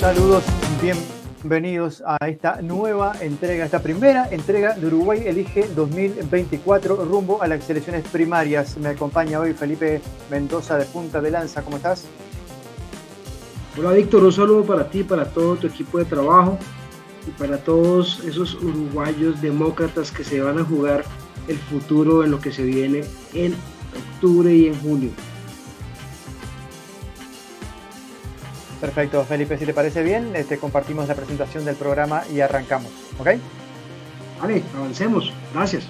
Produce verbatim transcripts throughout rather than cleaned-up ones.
Saludos, bienvenidos a esta nueva entrega, esta primera entrega de Uruguay Elige dos mil veinticuatro rumbo a las elecciones primarias. Me acompaña hoy Felipe Mendoza de Punta de Lanza. ¿Cómo estás? Hola Víctor, un saludo para ti, para todo tu equipo de trabajo y para todos esos uruguayos demócratas que se van a jugar el futuro en lo que se viene en octubre y en junio. Perfecto, Felipe, si te parece bien, este, compartimos la presentación del programa y arrancamos, ¿ok? Vale, avancemos. Gracias.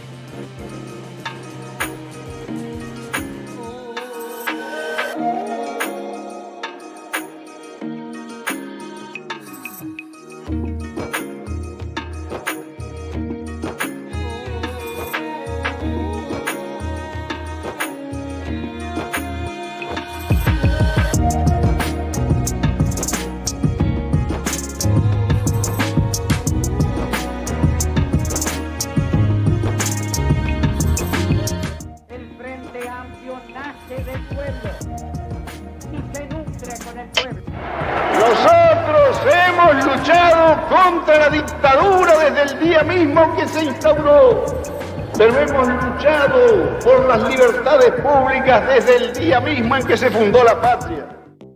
Que se instauró, pero hemos luchado por las libertades públicas desde el día mismo en que se fundó la patria.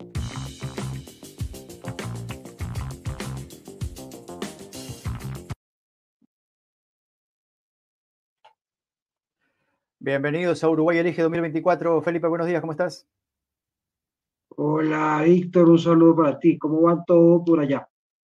Bienvenidos a Uruguay Elige dos mil veinticuatro. Felipe, buenos días, ¿cómo estás? Hola Víctor, un saludo para ti. ¿Cómo va todo por allá?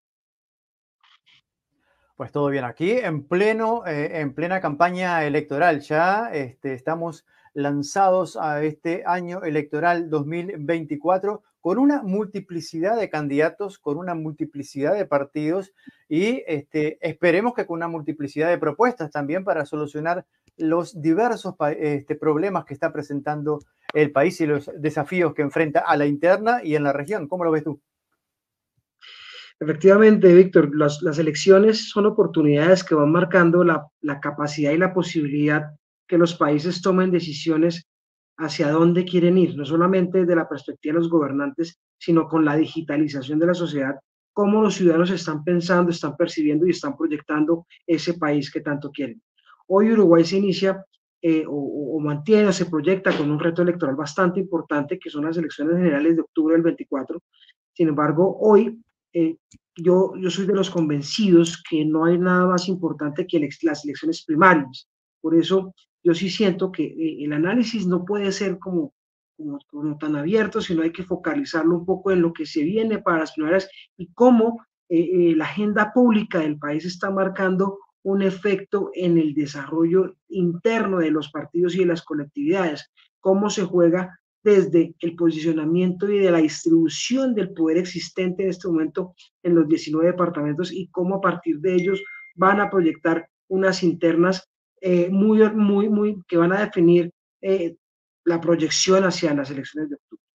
Pues todo bien aquí, en pleno, eh, en plena campaña electoral. Ya este, estamos lanzados a este año electoral dos mil veinticuatro con una multiplicidad de candidatos, con una multiplicidad de partidos y este, esperemos que con una multiplicidad de propuestas también para solucionar los diversos este, problemas que está presentando el país y los desafíos que enfrenta a la interna y en la región. ¿Cómo lo ves tú? Efectivamente, Víctor, las, las elecciones son oportunidades que van marcando la, la capacidad y la posibilidad que los países tomen decisiones hacia dónde quieren ir, no solamente desde la perspectiva de los gobernantes, sino con la digitalización de la sociedad, cómo los ciudadanos están pensando, están percibiendo y están proyectando ese país que tanto quieren. Hoy Uruguay se inicia eh, o, o mantiene o se proyecta con un reto electoral bastante importante, que son las elecciones generales de octubre del veinticuatro. Sin embargo, hoy Eh, yo, yo soy de los convencidos que no hay nada más importante que las elecciones primarias. Por eso yo sí siento que eh, el análisis no puede ser como, como, como tan abierto, sino hay que focalizarlo un poco en lo que se viene para las primarias y cómo eh, eh, la agenda pública del país está marcando un efecto en el desarrollo interno de los partidos y de las colectividades, cómo se juega desde el posicionamiento y de la distribución del poder existente en este momento en los diecinueve departamentos y cómo a partir de ellos van a proyectar unas internas eh, muy, muy, muy, que van a definir eh, la proyección hacia las elecciones de octubre.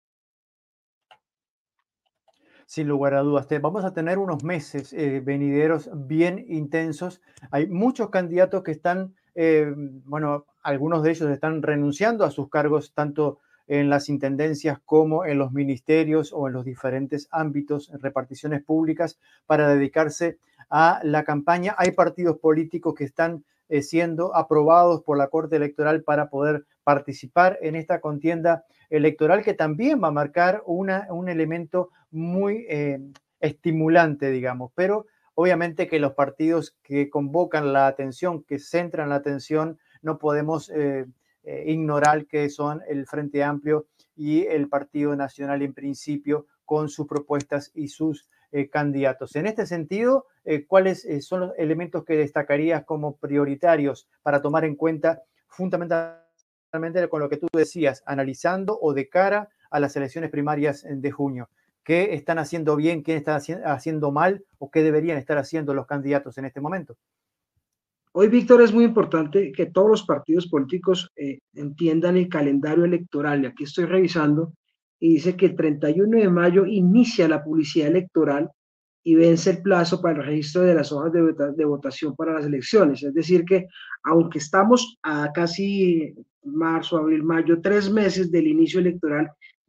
Sin lugar a dudas, vamos a tener unos meses eh, venideros bien intensos. Hay muchos candidatos que están, eh, bueno, algunos de ellos están renunciando a sus cargos tanto en las intendencias como en los ministerios o en los diferentes ámbitos, en reparticiones públicas, para dedicarse a la campaña. Hay partidos políticos que están eh, siendo aprobados por la Corte Electoral para poder participar en esta contienda electoral, que también va a marcar una, un elemento muy eh, estimulante, digamos, pero obviamente que los partidos que convocan la atención, que centran la atención, no podemos eh, eh, ignorar que son el Frente Amplio y el Partido Nacional en principio, con sus propuestas y sus eh, candidatos. En este sentido, eh, ¿cuáles eh, son los elementos que destacarías como prioritarios para tomar en cuenta fundamentalmente con lo que tú decías, analizando o de cara a las elecciones primarias de junio? ¿Qué están haciendo bien, qué están haciendo mal o qué deberían estar haciendo los candidatos en este momento? Hoy, Víctor, es muy importante que todos los partidos políticos eh, entiendan el calendario electoral. Y aquí estoy revisando y dice que el treinta y uno de mayo inicia la publicidad electoral y vence el plazo para el registro de las hojas de, vota de votación para las elecciones. Es decir, que aunque estamos a casi marzo, abril, mayo, tres meses del inicio electoral,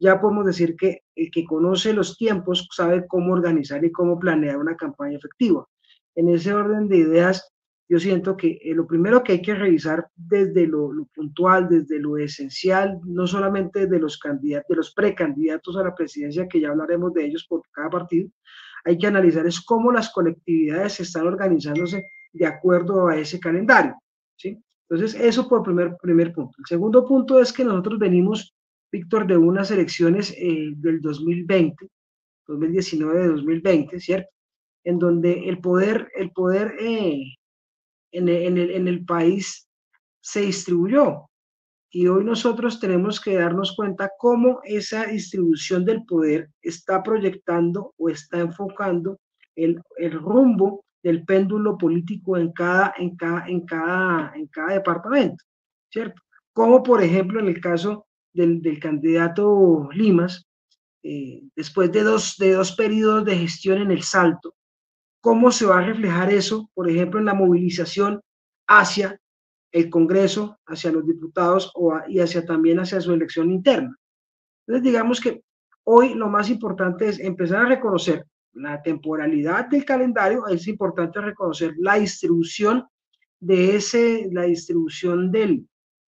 ya podemos decir que el que conoce los tiempos sabe cómo organizar y cómo planear una campaña efectiva. En ese orden de ideas, yo siento que eh, lo primero que hay que revisar desde lo, lo puntual, desde lo esencial, no solamente de los candidatos, de los precandidatos a la presidencia, que ya hablaremos de ellos por cada partido, hay que analizar es cómo las colectividades están organizándose de acuerdo a ese calendario, ¿sí? Entonces, eso por primer, primer punto. El segundo punto es que nosotros venimos, Víctor, de unas elecciones eh, del dos mil veinte, dos mil diecinueve, dos mil veinte, ¿cierto? En donde el poder, el poder eh, en, en, el, en el país se distribuyó. Y hoy nosotros tenemos que darnos cuenta cómo esa distribución del poder está proyectando o está enfocando el, el rumbo del péndulo político en cada, en, cada, en, cada, en cada departamento, ¿cierto? Como por ejemplo en el caso del, del candidato Limas, eh, después de dos, de dos periodos de gestión en el Salto, ¿cómo se va a reflejar eso, por ejemplo, en la movilización hacia el Congreso, hacia los diputados o a, y hacia también hacia su elección interna? Entonces, digamos que hoy lo más importante es empezar a reconocer la temporalidad del calendario, es importante reconocer la distribución de ese, la distribución del,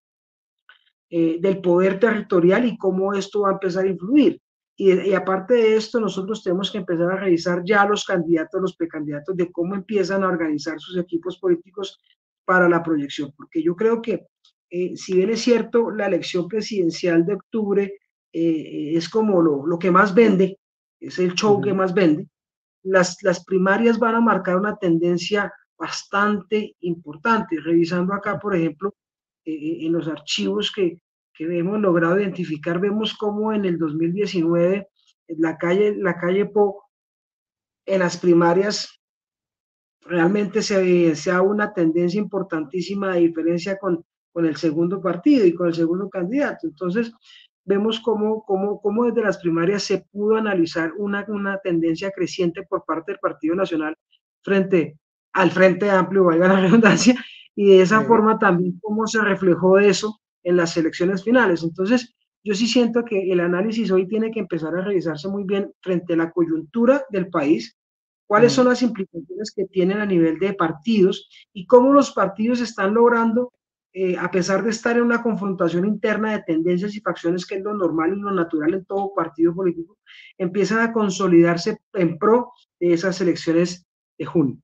eh, del poder territorial y cómo esto va a empezar a influir. Y, y aparte de esto, nosotros tenemos que empezar a revisar ya los candidatos, los precandidatos, de cómo empiezan a organizar sus equipos políticos para la proyección, porque yo creo que eh, si bien es cierto, la elección presidencial de octubre eh, es como lo, lo que más vende, es el show uh-huh. que más vende, las, las primarias van a marcar una tendencia bastante importante. Revisando acá, por ejemplo, eh, en los archivos que, que hemos logrado identificar, vemos cómo en el dos mil diecinueve la calle, la calle Po, en las primarias, realmente se evidencia una tendencia importantísima de diferencia con, con el segundo partido y con el segundo candidato. Entonces, vemos cómo, cómo, cómo desde las primarias se pudo analizar una, una tendencia creciente por parte del Partido Nacional frente al Frente Amplio, valga la redundancia, y de esa sí. forma también cómo se reflejó eso en las elecciones finales. Entonces, yo sí siento que el análisis hoy tiene que empezar a revisarse muy bien frente a la coyuntura del país, cuáles son las implicaciones que tienen a nivel de partidos y cómo los partidos están logrando, eh, a pesar de estar en una confrontación interna de tendencias y facciones, que es lo normal y lo natural en todo partido político, empiezan a consolidarse en pro de esas elecciones de junio.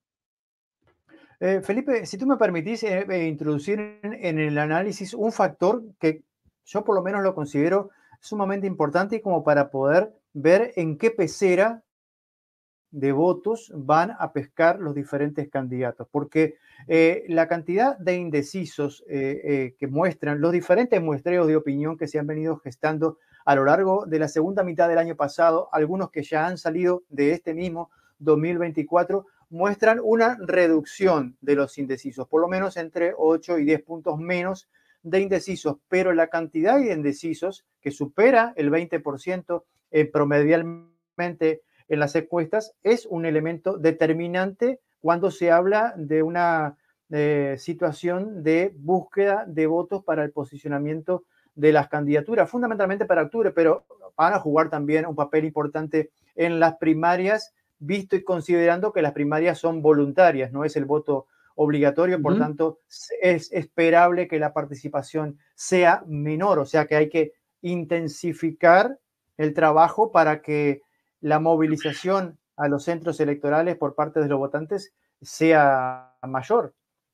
Eh, Felipe, si tú me permitís eh, eh, introducir en, en el análisis un factor que yo por lo menos lo considero sumamente importante y como para poder ver en qué pecera de votos van a pescar los diferentes candidatos, porque eh, la cantidad de indecisos eh, eh, que muestran los diferentes muestreos de opinión que se han venido gestando a lo largo de la segunda mitad del año pasado, algunos que ya han salido de este mismo dos mil veinticuatro, muestran una reducción de los indecisos, por lo menos entre ocho y diez puntos menos de indecisos, pero la cantidad de indecisos que supera el veinte por ciento eh, promedialmente en las encuestas es un elemento determinante cuando se habla de una eh, situación de búsqueda de votos para el posicionamiento de las candidaturas, fundamentalmente para octubre, pero van a jugar también un papel importante en las primarias, visto y considerando que las primarias son voluntarias, no es el voto obligatorio, uh-huh. por tanto es esperable que la participación sea menor, o sea que hay que intensificar el trabajo para que la movilización a los centros electorales por parte de los votantes sea mayor.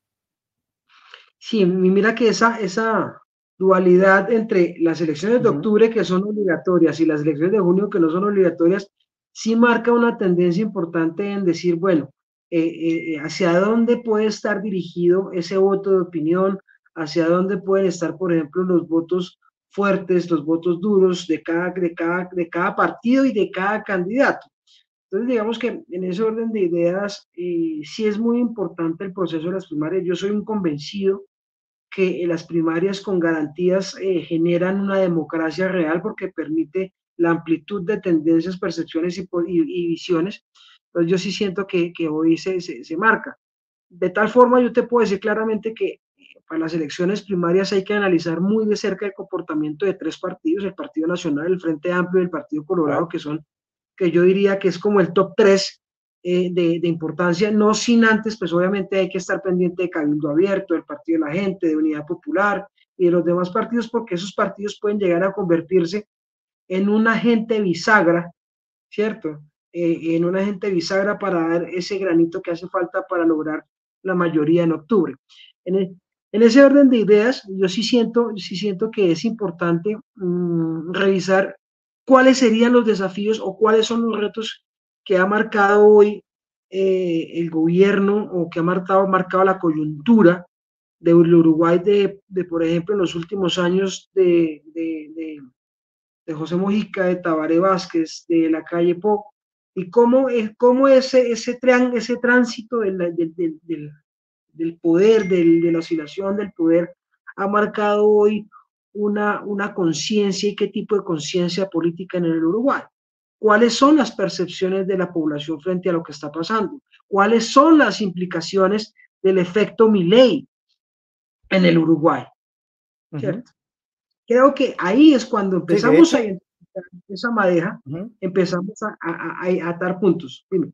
Sí, mira que esa, esa dualidad entre las elecciones de octubre, que son obligatorias, y las elecciones de junio, que no son obligatorias, sí marca una tendencia importante en decir, bueno, eh, eh, hacia dónde puede estar dirigido ese voto de opinión, hacia dónde pueden estar, por ejemplo, los votos fuertes, los votos duros de cada, de cada, de cada partido y de cada candidato. Entonces, digamos que en ese orden de ideas, eh, sí es muy importante el proceso de las primarias. Yo soy un convencido que las primarias con garantías eh, generan una democracia real, porque permite la amplitud de tendencias, percepciones y, y, y visiones. Entonces, yo sí siento que, que hoy se, se, se marca. De tal forma, yo te puedo decir claramente que para las elecciones primarias hay que analizar muy de cerca el comportamiento de tres partidos, el Partido Nacional, el Frente Amplio y el Partido Colorado, que son, que yo diría que es como el top tres eh, de, de importancia, no sin antes, pues obviamente hay que estar pendiente de Cabildo Abierto, del Partido de la Gente, de Unidad Popular y de los demás partidos, porque esos partidos pueden llegar a convertirse en un agente bisagra, ¿cierto? Eh, en un agente bisagra para dar ese granito que hace falta para lograr la mayoría en octubre. En, el, en ese orden de ideas, yo sí siento, sí siento que es importante mmm, revisar cuáles serían los desafíos o cuáles son los retos que ha marcado hoy eh, el gobierno o que ha marcado, marcado la coyuntura del Uruguay de, de, por ejemplo, en los últimos años de, de, de, de José Mujica, de Tabaré Vázquez, de Lacalle Pou, y cómo, cómo ese, ese, ese tránsito del, del, del, del poder, del, de la oscilación del poder, ha marcado hoy una, una conciencia y qué tipo de conciencia política en el Uruguay. ¿Cuáles son las percepciones de la población frente a lo que está pasando? ¿Cuáles son las implicaciones del efecto Milei en el Uruguay? ¿Cierto? Uh-huh. Creo que ahí es cuando empezamos sí, a identificar esa madeja, uh-huh. empezamos a, a, a, a atar puntos. Dime.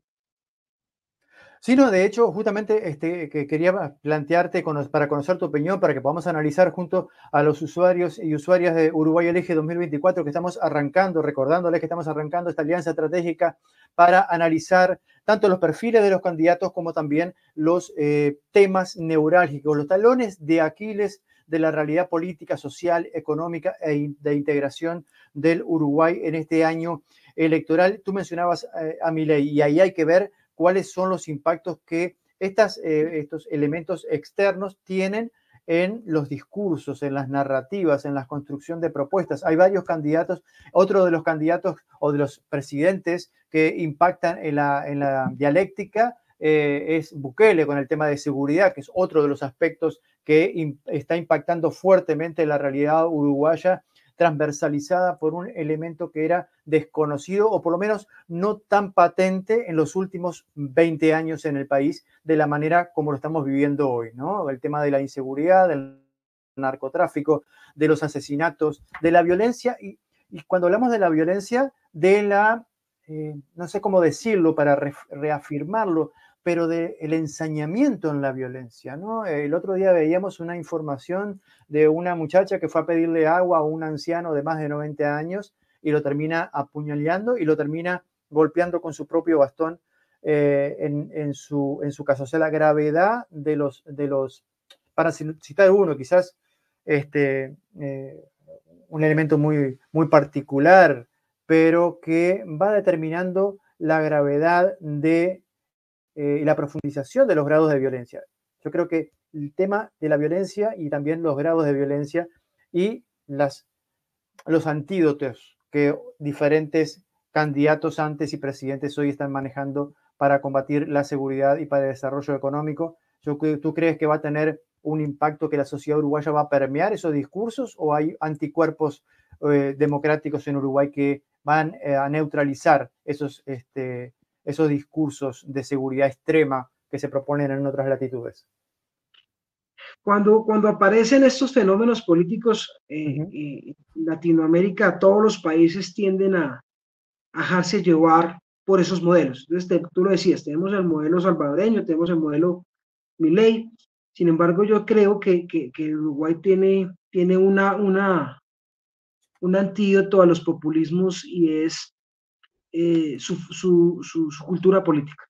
Sí, no, de hecho, justamente este, que quería plantearte con, para conocer tu opinión, para que podamos analizar junto a los usuarios y usuarias de Uruguay Elige dos mil veinticuatro, que estamos arrancando, recordándoles que estamos arrancando esta alianza estratégica para analizar tanto los perfiles de los candidatos como también los eh, temas neurálgicos, los talones de Aquiles de la realidad política, social, económica e de integración del Uruguay en este año electoral. Tú mencionabas eh, a Milei y ahí hay que ver cuáles son los impactos que estas, eh, estos elementos externos tienen en los discursos, en las narrativas, en la construcción de propuestas. Hay varios candidatos, otro de los candidatos o de los presidentes que impactan en la, en la dialéctica eh, es Bukele con el tema de seguridad, que es otro de los aspectos que in, está impactando fuertemente la realidad uruguaya, transversalizada por un elemento que era desconocido o por lo menos no tan patente en los últimos veinte años en el país de la manera como lo estamos viviendo hoy, ¿no? El tema de la inseguridad, del narcotráfico, de los asesinatos, de la violencia y, y cuando hablamos de la violencia, de la, eh, no sé cómo decirlo para re, reafirmarlo, pero del ensañamiento en la violencia, ¿no? El otro día veíamos una información de una muchacha que fue a pedirle agua a un anciano de más de noventa años y lo termina apuñaleando y lo termina golpeando con su propio bastón eh, en, en, su, en su caso. O sea, la gravedad de los, de los para citar uno, quizás este, eh, un elemento muy, muy particular, pero que va determinando la gravedad de Eh, y la profundización de los grados de violencia. Yo creo que el tema de la violencia y también los grados de violencia y las, los antídotos que diferentes candidatos antes y presidentes hoy están manejando para combatir la seguridad y para el desarrollo económico. Yo, ¿tú crees que va a tener un impacto que la sociedad uruguaya va a permear esos discursos o hay anticuerpos eh, democráticos en Uruguay que van eh, a neutralizar esos este, esos discursos de seguridad extrema que se proponen en otras latitudes? Cuando, cuando aparecen estos fenómenos políticos eh, uh-huh. eh, en Latinoamérica, todos los países tienden a, a dejarse llevar por esos modelos. Entonces, te, tú lo decías, tenemos el modelo salvadoreño, tenemos el modelo Milei. Sin embargo, yo creo que, que, que Uruguay tiene, tiene una, una, un antídoto a los populismos y es Eh, su, su, su, su cultura política.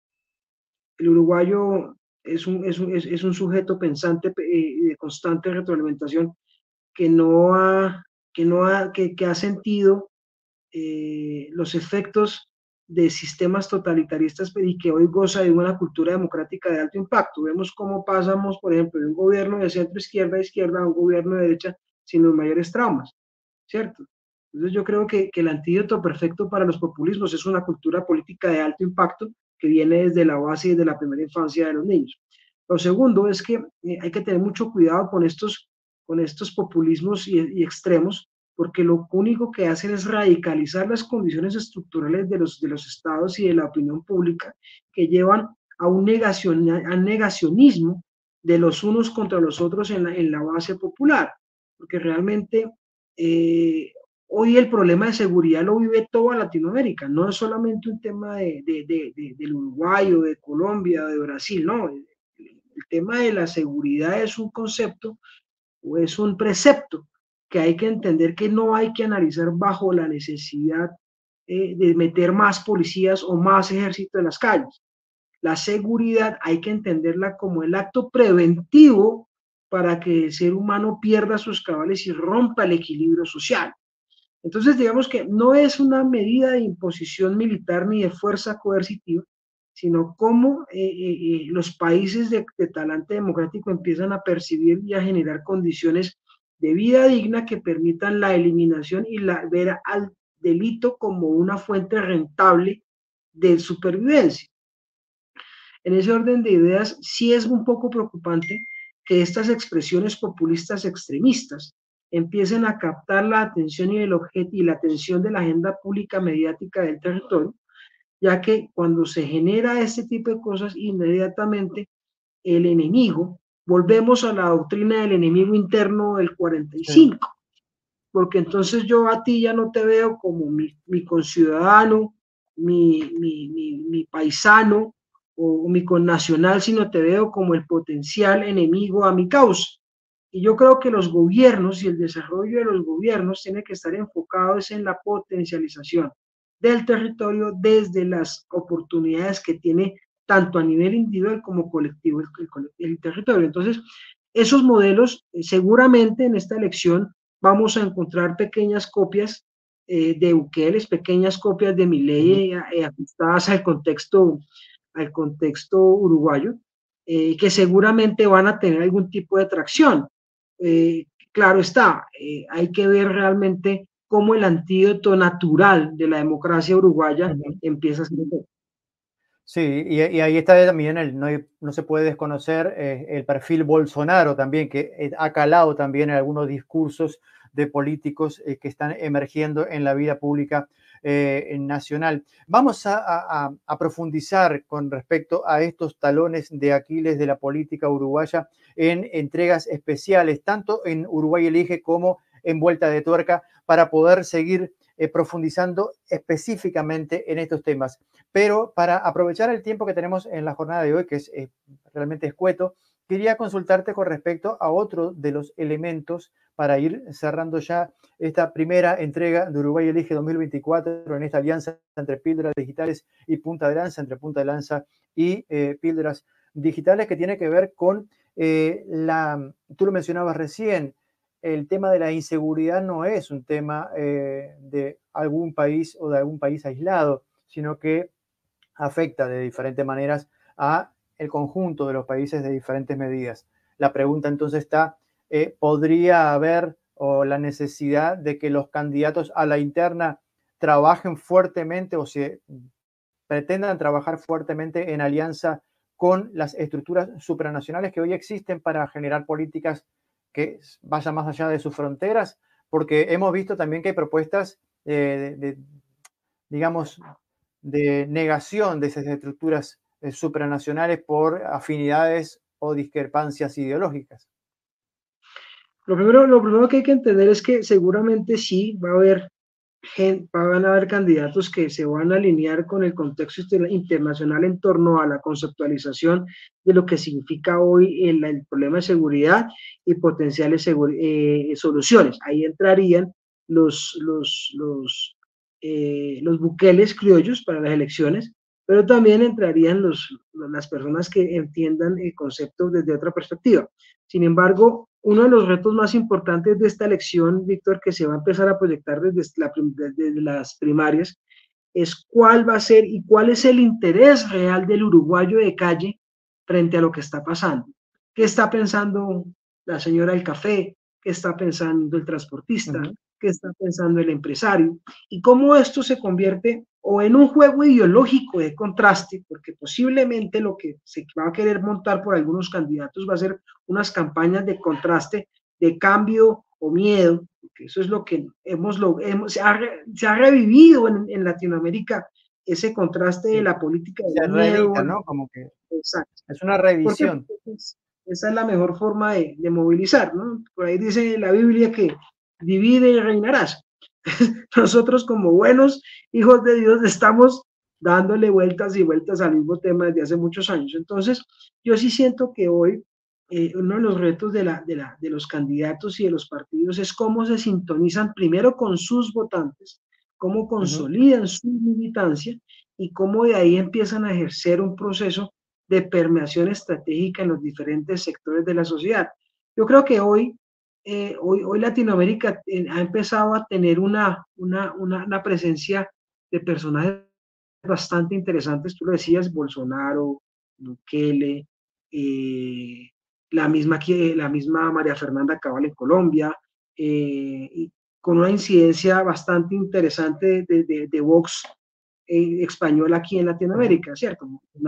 El uruguayo es un, es un, es, es un sujeto pensante eh, de constante retroalimentación que no ha, que no ha, que, que ha sentido eh, los efectos de sistemas totalitaristas y que hoy goza de una cultura democrática de alto impacto. Vemos cómo pasamos, por ejemplo, de un gobierno de centro izquierda a izquierda a un gobierno de derecha sin los mayores traumas, ¿cierto? Entonces yo creo que, que el antídoto perfecto para los populismos es una cultura política de alto impacto que viene desde la base y desde la primera infancia de los niños. Lo segundo es que eh, hay que tener mucho cuidado con estos, con estos populismos y, y extremos, porque lo único que hacen es radicalizar las condiciones estructurales de los, de los estados y de la opinión pública que llevan a un negacion, a negacionismo de los unos contra los otros en la, en la base popular, porque realmente eh, hoy el problema de seguridad lo vive toda Latinoamérica, no es solamente un tema de, de, de, de, del Uruguay o de Colombia o de Brasil, no, el, el tema de la seguridad es un concepto o es un precepto que hay que entender que no hay que analizar bajo la necesidad eh, de meter más policías o más ejército en las calles. La seguridad hay que entenderla como el acto preventivo para que el ser humano pierda sus cabales y rompa el equilibrio social. Entonces, digamos que no es una medida de imposición militar ni de fuerza coercitiva, sino cómo eh, eh, los países de, de talante democrático empiezan a percibir y a generar condiciones de vida digna que permitan la eliminación y la, ver al delito como una fuente rentable de supervivencia. En ese orden de ideas, sí es un poco preocupante que estas expresiones populistas extremistas empiecen a captar la atención y, el objeto, y la atención de la agenda pública mediática del territorio, ya que cuando se genera este tipo de cosas, inmediatamente el enemigo, volvemos a la doctrina del enemigo interno del cuarenta y cinco, sí. Porque entonces yo a ti ya no te veo como mi, mi conciudadano, mi, mi, mi, mi paisano, o mi connacional, sino te veo como el potencial enemigo a mi causa. Y yo creo que los gobiernos y el desarrollo de los gobiernos tiene que estar enfocados en la potencialización del territorio desde las oportunidades que tiene tanto a nivel individual como colectivo el, el, el territorio. Entonces, esos modelos, eh, seguramente en esta elección vamos a encontrar pequeñas copias eh, de Bukele, pequeñas copias de Milei eh, ajustadas al contexto al contexto uruguayo, eh, que seguramente van a tener algún tipo de tracción. Eh, claro está, eh, hay que ver realmente cómo el antídoto natural de la democracia uruguaya uh-huh. empieza a ser. Sí, y, y ahí está también, el, no, hay, no se puede desconocer eh, el perfil Bolsonaro también, que ha calado también en algunos discursos de políticos eh, que están emergiendo en la vida pública eh, nacional. Vamos a, a, a profundizar con respecto a estos talones de Aquiles de la política uruguaya en entregas especiales, tanto en Uruguay Elige como en Vuelta de Tuerca, para poder seguir eh, profundizando específicamente en estos temas. Pero para aprovechar el tiempo que tenemos en la jornada de hoy, que es eh, realmente escueto, quería consultarte con respecto a otro de los elementos para ir cerrando ya esta primera entrega de Uruguay Elige dos mil veinticuatro en esta alianza entre Píldoras Digitales y Punta de Lanza, entre Punta de Lanza y eh, Píldoras Digitales, que tiene que ver con eh, la, tú lo mencionabas recién, el tema de la inseguridad no es un tema eh, de algún país o de algún país aislado, sino que afecta de diferentes maneras a el conjunto de los países de diferentes medidas. La pregunta entonces está, eh, ¿podría haber o la necesidad de que los candidatos a la interna trabajen fuertemente o se pretendan trabajar fuertemente en alianza con las estructuras supranacionales que hoy existen para generar políticas que vayan más allá de sus fronteras? Porque hemos visto también que hay propuestas eh, de, de, digamos, de negación de esas estructuras eh, supranacionales por afinidades o discrepancias ideológicas. Lo primero, lo primero que hay que entender es que seguramente sí va a haber gente, van a haber candidatos que se van a alinear con el contexto internacional en torno a la conceptualización de lo que significa hoy el, el problema de seguridad y potenciales eh, soluciones. Ahí entrarían los, los, los, eh, los buqueles criollos para las elecciones, pero también entrarían los, las personas que entiendan el concepto desde otra perspectiva. Sin embargo, uno de los retos más importantes de esta elección, Víctor, que se va a empezar a proyectar desde, la, desde las primarias, es cuál va a ser y cuál es el interés real del uruguayo de calle frente a lo que está pasando. ¿Qué está pensando la señora del café? ¿Qué está pensando el transportista? Uh-huh. ¿Qué está pensando el empresario? Y cómo esto se convierte o en un juego ideológico de contraste, porque posiblemente lo que se va a querer montar por algunos candidatos va a ser unas campañas de contraste, de cambio o miedo, porque eso es lo que hemos, lo, hemos se, ha, se ha revivido en, en Latinoamérica, ese contraste de la política de miedo, reedita, ¿no? Como que exacto. Es una revisión. Porque, esa es la mejor forma de, de movilizar, ¿no? Por ahí dice la Biblia que divide y reinarás. Nosotros como buenos hijos de Dios estamos dándole vueltas y vueltas al mismo tema desde hace muchos años. Entonces, yo sí siento que hoy eh, uno de los retos de, la, de, la, de los candidatos y de los partidos es cómo se sintonizan primero con sus votantes, cómo consolidan uh-huh. su militancia y cómo de ahí empiezan a ejercer un proceso de permeación estratégica en los diferentes sectores de la sociedad. Yo creo que hoy, eh, hoy, hoy Latinoamérica eh, ha empezado a tener una, una, una, una presencia de personajes bastante interesantes, tú lo decías, Bolsonaro, Bukele, eh, la, misma, la misma María Fernanda Cabal en Colombia, eh, y con una incidencia bastante interesante de, de, de Vox eh, español aquí en Latinoamérica, ¿cierto?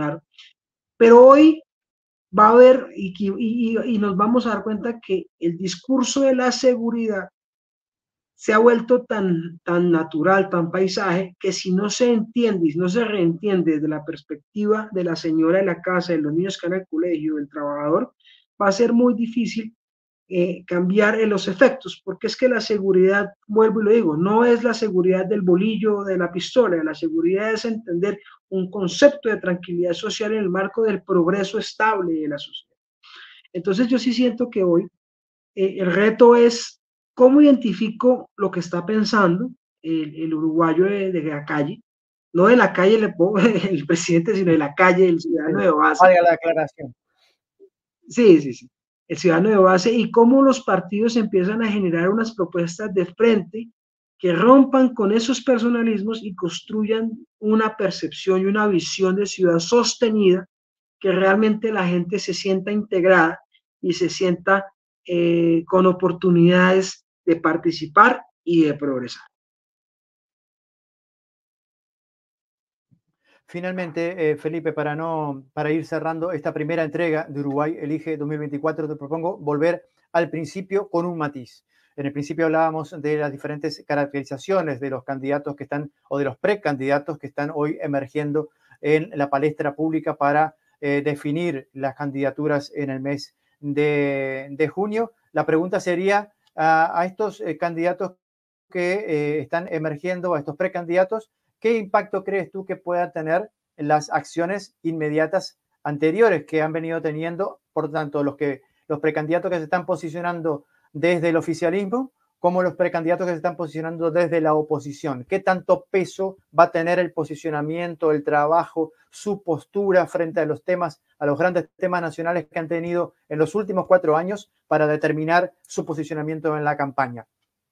Pero hoy va a haber, y, y, y nos vamos a dar cuenta que el discurso de la seguridad se ha vuelto tan, tan natural, tan paisaje, que si no se entiende y no se reentiende desde la perspectiva de la señora de la casa, de los niños que van al colegio, del trabajador, va a ser muy difícil eh, cambiar en los efectos, porque es que la seguridad, vuelvo y lo digo, no es la seguridad del bolillo o de la pistola, la seguridad es entender un concepto de tranquilidad social en el marco del progreso estable de la sociedad. Entonces yo sí siento que hoy eh, el reto es cómo identifico lo que está pensando el, el uruguayo de, de la calle, no de la calle le pongo el presidente, sino de la calle, el ciudadano de base. Valga la aclaración. Sí, sí, sí. El ciudadano de base y cómo los partidos empiezan a generar unas propuestas de frente que rompan con esos personalismos y construyan una percepción y una visión de ciudad sostenida, que realmente la gente se sienta integrada y se sienta eh, con oportunidades de participar y de progresar. Finalmente, eh, Felipe, para, no, para ir cerrando esta primera entrega de Uruguay Elige dos mil veinticuatro, te propongo volver al principio con un matiz. En el principio hablábamos de las diferentes caracterizaciones de los candidatos que están, o de los precandidatos que están hoy emergiendo en la palestra pública para eh, definir las candidaturas en el mes de, de junio. La pregunta sería a, a estos eh, candidatos que eh, están emergiendo, a estos precandidatos, ¿qué impacto crees tú que puedan tener las acciones inmediatas anteriores que han venido teniendo, por tanto, los, que, los precandidatos que se están posicionando desde el oficialismo, como los precandidatos que se están posicionando desde la oposición? ¿Qué tanto peso va a tener el posicionamiento, el trabajo, su postura frente a los temas, a los grandes temas nacionales que han tenido en los últimos cuatro años para determinar su posicionamiento en la campaña?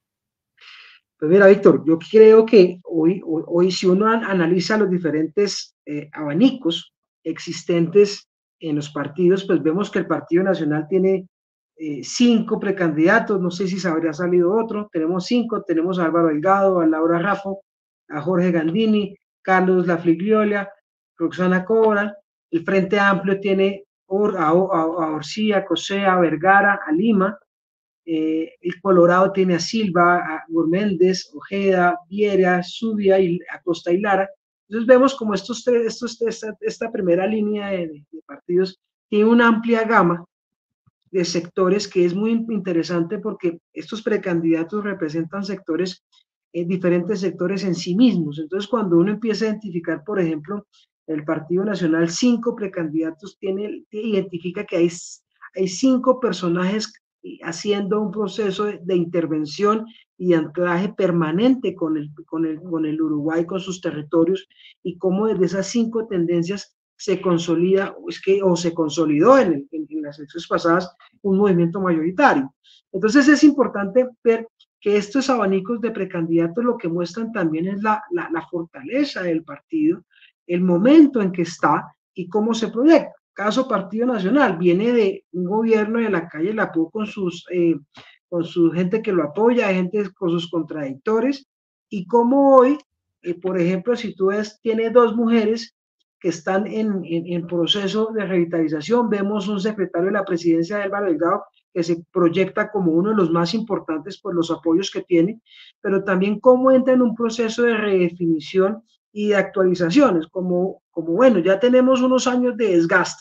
Pues mira, Víctor, yo creo que hoy, hoy, hoy si uno analiza los diferentes eh, abanicos existentes en los partidos, pues vemos que el Partido Nacional tiene eh, cinco precandidatos, no sé si se habría salido otro, tenemos cinco, tenemos a Álvaro Delgado, a Laura Raffo, a Jorge Gandini, Carlos Lafligliola, Roxana Cobra. El Frente Amplio tiene a, a, a Orcía, Cosea, a Vergara, a Lima. Eh, el Colorado tiene a Silva, a Gurméndez, Ojeda, Viera, Zubia y Acosta y Lara. Entonces vemos como estos tres, estos, esta, esta primera línea de, de partidos tiene una amplia gama de sectores que es muy interesante porque estos precandidatos representan sectores, eh, diferentes sectores en sí mismos. Entonces cuando uno empieza a identificar, por ejemplo, el Partido Nacional, cinco precandidatos, tiene, identifica que hay, hay cinco personajes haciendo un proceso de, de intervención y de anclaje permanente con el, con, el, con el Uruguay, con sus territorios, y cómo desde esas cinco tendencias se consolida, es que, o se consolidó en, el, en, en las elecciones pasadas un movimiento mayoritario. Entonces es importante ver que estos abanicos de precandidatos lo que muestran también es la, la, la fortaleza del partido, el momento en que está y cómo se proyecta. Caso Partido Nacional, viene de un gobierno de la calle Lapú con sus, eh, con su gente que lo apoya, gente con sus contradictores, y como hoy, eh, por ejemplo, si tú ves, tiene dos mujeres que están en, en, en proceso de revitalización. Vemos un secretario de la presidencia de Álvaro Delgado que se proyecta como uno de los más importantes por los apoyos que tiene, pero también cómo entra en un proceso de redefinición y de actualizaciones, como, como bueno, ya tenemos unos años de desgaste,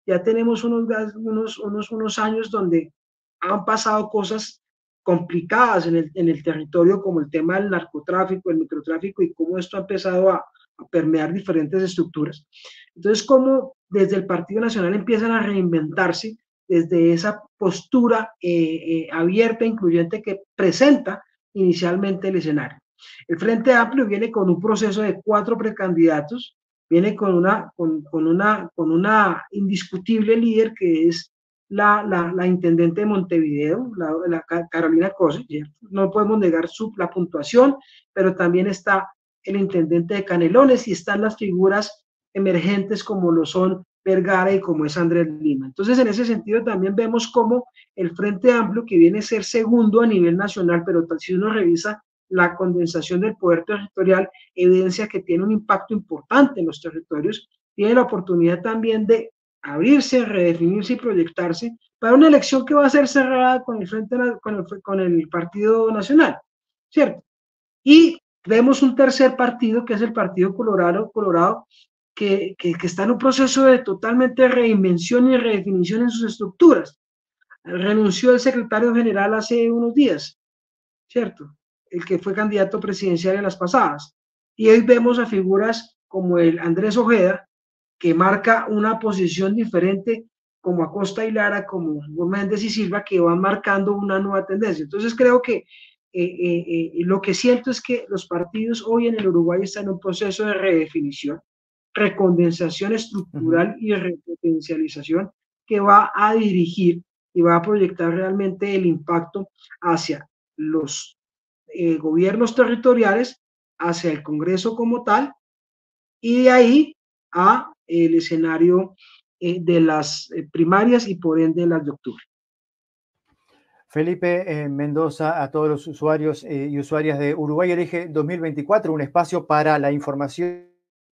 ya tenemos unos, unos, unos, unos años donde han pasado cosas complicadas en el, en el territorio, como el tema del narcotráfico, el microtráfico, y cómo esto ha empezado a, a permear diferentes estructuras. Entonces, cómo desde el Partido Nacional empiezan a reinventarse desde esa postura eh, eh, abierta e incluyente que presenta inicialmente el escenario. El Frente Amplio viene con un proceso de cuatro precandidatos, viene con una, con, con una, con una indiscutible líder que es la, la, la intendente de Montevideo, la, la Carolina Cose. No podemos negar su, la puntuación, pero también está el intendente de Canelones y están las figuras emergentes como lo son Vergara y como es Andrés Lima. Entonces, en ese sentido también vemos cómo el Frente Amplio, que viene a ser segundo a nivel nacional, pero si uno revisa la condensación del poder territorial, evidencia que tiene un impacto importante en los territorios, tiene la oportunidad también de abrirse, redefinirse y proyectarse para una elección que va a ser cerrada con el, frente, con el, con el Partido Nacional, ¿cierto? Y vemos un tercer partido, que es el Partido Colorado, Colorado que, que, que está en un proceso de totalmente reinvención y redefinición en sus estructuras. Renunció el secretario general hace unos días, ¿cierto? El que fue candidato presidencial en las pasadas. Y hoy vemos a figuras como el Andrés Ojeda, que marca una posición diferente, como Acosta y Lara, como Méndez y Silva, que van marcando una nueva tendencia. Entonces creo que eh, eh, eh, lo que siento es que los partidos hoy en el Uruguay están en un proceso de redefinición, recondensación estructural uh-huh. y repotencialización que va a dirigir y va a proyectar realmente el impacto hacia los eh, gobiernos territoriales, hacia el Congreso como tal, y de ahí a el escenario eh, de las eh, primarias y por ende las de octubre. Felipe eh, Mendoza, a todos los usuarios eh, y usuarias de Uruguay Elige dos mil veinticuatro, un espacio para la información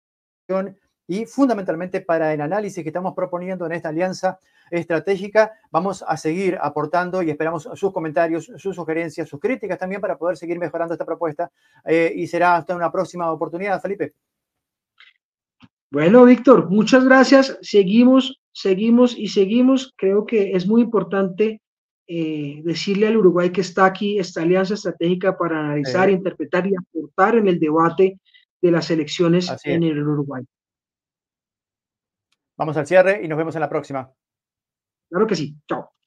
y fundamentalmente para el análisis que estamos proponiendo en esta alianza estratégica. Vamos a seguir aportando y esperamos sus comentarios, sus sugerencias, sus críticas también para poder seguir mejorando esta propuesta eh, y será hasta una próxima oportunidad, Felipe. Bueno, Víctor, muchas gracias. Seguimos, seguimos y seguimos. Creo que es muy importante eh, decirle al Uruguay que está aquí esta alianza estratégica para analizar, eh. interpretar y aportar en el debate de las elecciones Así en es. el Uruguay. Vamos al cierre y nos vemos en la próxima. Claro que sí. Chao.